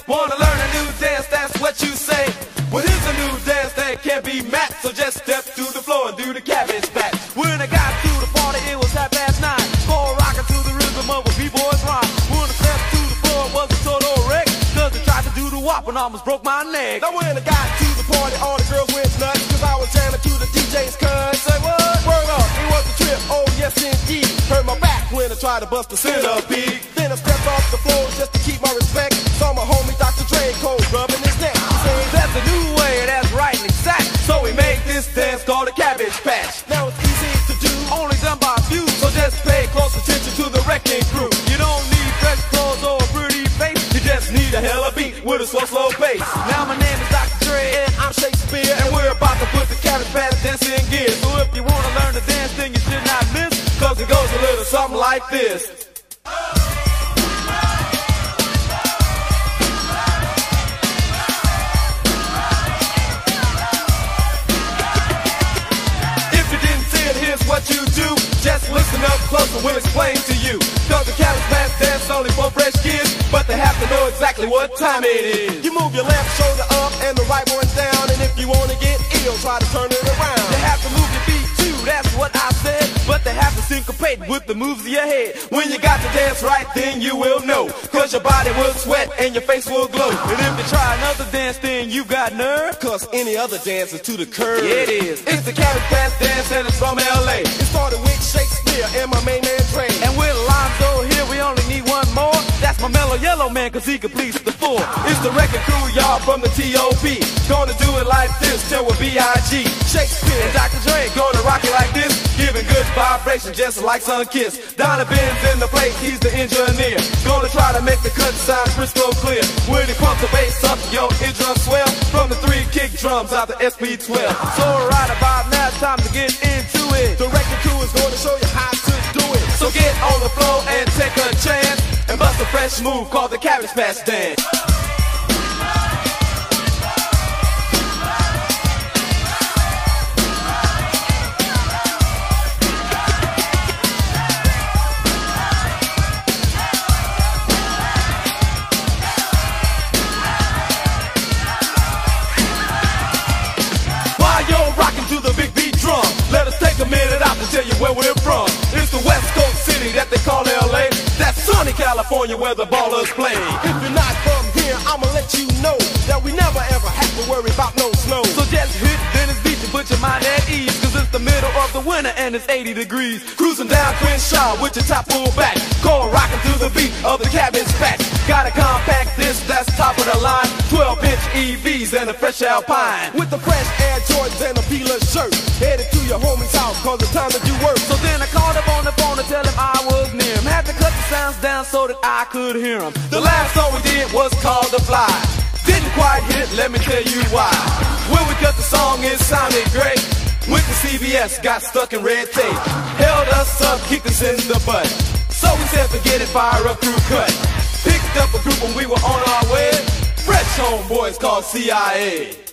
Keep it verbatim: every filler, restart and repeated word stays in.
Wanna learn a new dance, that's what you say. Well, here's a new dance that can't be matched, so just step to the floor and do the cabbage patch. When I got to the party, it was half past nine. Score rockin' to the rhythm of a b-boy's rhyme. When I stepped to the floor, it was a total wreck, cause I tried to do the wop and almost broke my neck. Now when I got to the party, all the girls went nuts, cause I was jamming to the D J's cut. Say what? Word up, it was a trip, oh yes indeed. Hurt my back when I tried to bust the centipede. Then I stepped off the floor just to keep my respect. Saw my homie Doctor Dre cold rubbing his neck. He said, that's a new way, that's right and exact. So we made this dance called a cabbage patch. now it's easy to do. Only done by a few, so just pay close attention to the wrecking crew. You don't need fresh clothes or a pretty face, you just need a hella beat with a slow, slow pace. Now my name is Doctor Dre And I'm Shakespeare, and we're about to put the cabbage patch dance in gear. So if you wanna learn the dance, then you should not miss, cause it goes a little something like this. If you didn't see it, here's what you do. Just listen up close and we'll explain to you. Cause the cabbage patch dance only for fresh kids, but they have to know exactly what time it is. you move your left shoulder up and the right one down. And if you wanna get ill, try to turn it around. They have to move your feet too, that's what I said, but they have to syncopate with the moves of your head. When you got to dance right, then you will know, cause your body will sweat and your face will glow. And if you try another dance, then you got nerve, Cause any other dance is to the curve. yeah, it is. It's the cabbage patch dance and it's from L A. It started with Shakespeare and my main man Dre. And with Alonzo here, we only need one more. That's my mellow yellow man, cause he completes the four. It's the record crew, y'all, from the T O P. Gonna do it like this till we're B I G Shakespeare And Doctor Dre gonna rock it like this, giving good vibration just like Sun Kiss. Donovan's in the place, he's the engineer. Gonna try to make the cut sound crystal clear. When he pumps the bass up, yo, it drum swell. From the three kick drums out the S P twelve. So right about now, it's time to get into it. The record crew is going to show you how to do it. So get on the floor and take a chance, and bust a fresh move called the cabbage patch dance. While you're rocking to the big beat drum, let us take a minute out to tell you where we're from. It's the West Coast city that they call L A. That's sunny California where the ballers play. If you're not from here, I'ma let you know that we never ever have to worry about no snow. So just hit Venice Beach and put your mind at ease, cause it's the middle of the winter and it's eighty degrees. Cruising down Crenshaw with your top pulled back, core rocking to the beat of the cabbage patch. Got a compact disc that's top of the line, twelve inch E Vs and a fresh Alpine. With the fresh Air Jordans and a Pila shirt, headed to your homie's house cause it's time to do work. So then I called up on the phone to tell him I was near him. Had to cut the sounds down so that I could hear him. The last song we did was called The Fly. Didn't quite hit, let me tell you why. When we cut the song, it sounded great. Went to C B S, got stuck in red tape. Held us up, kicked us in the butt. So we said forget it, fire up through cut. Picked up a group when we were on our way. Fresh homeboys called C I A.